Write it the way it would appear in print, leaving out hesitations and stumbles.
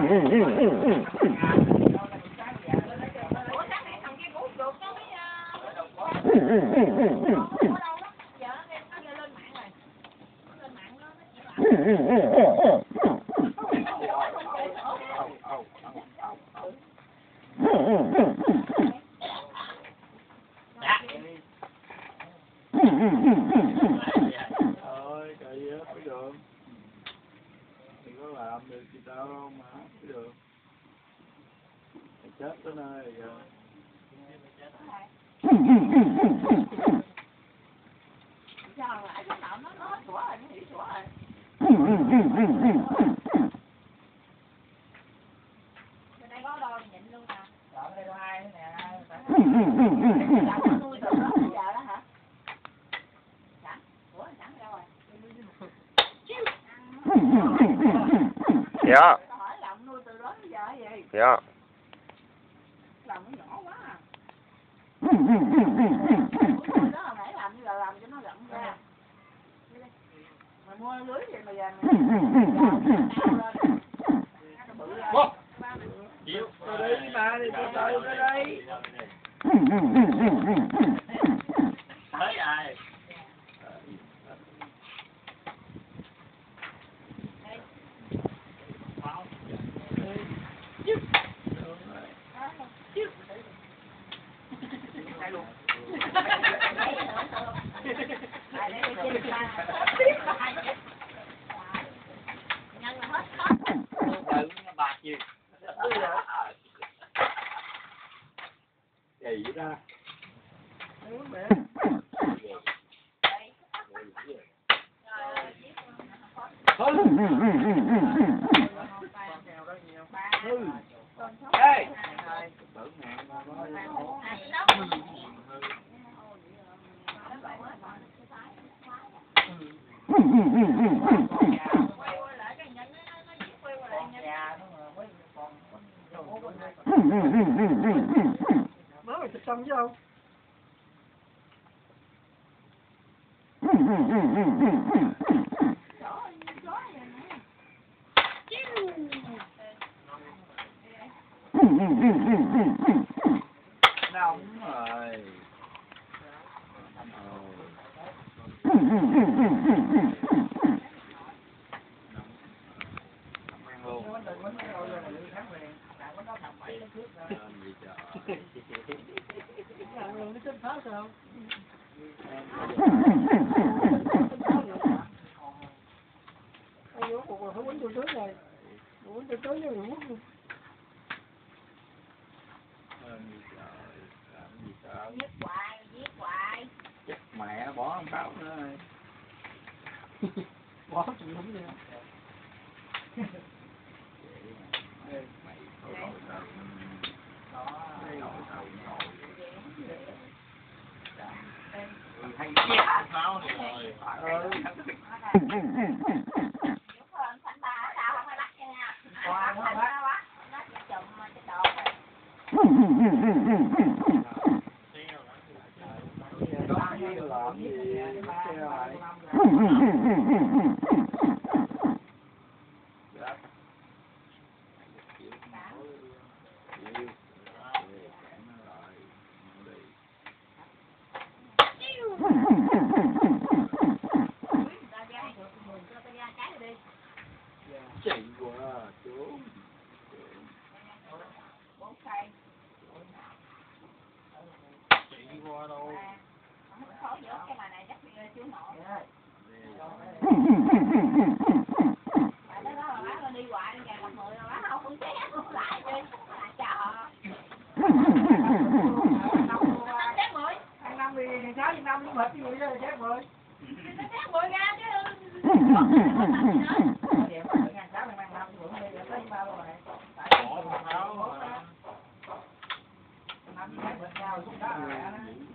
Thôi cậy á mới được. Đừng có làm được gì đâu mà mới được. Mày chết tới nơi rồi. Sao lại cái nào nó hết sủa rồi, nó nghỉ sủa rồi. Bên đây có đôi nhịn luôn nè. Ở đây đôi hai nữa nè. Dạ, nó nuôi từ đó đến giờ đó hả? Sẵn, ủa sẵn đâu rồi? Dạ. Tao hỏi lòng nuôi từ đó đến giờ gì? Dạ. Lòng nó nhỏ quá à. Nuôi đó hồi nãy làm như là làm cho nó rộng ra. Mày mua lưới gì mà giờ mày Chịu, tôi đi mà, đi từ từ tới đây. Tới ai? Bạc gì? Gì vậy ta? Ê! Má mày thịt xong chứ không? Nóng rồi. Nó chết phá sao? Ôi một mà phải quýnh tôi tới này. Quýnh tôi tới với người mất luôn. giết hoài. Chết mẹ bỏ ông Sáu nữa rồi. Bỏ chuyện đúng vậy. Mày thôi rồi sao? Hay chết Sáu này rồi. Chạy qua chú. Chạy qua đâu? Khó giữa cái bài này chắc chú nội. Tại đó là bác đi hoài ngày gặp 10 rồi bác không ché lại đi. Chờ. Ăn năm thì sáu năm nó mệt như vậy đó chết rồi. Nó chết 10 ra chứ. Bỏ Sáu mà.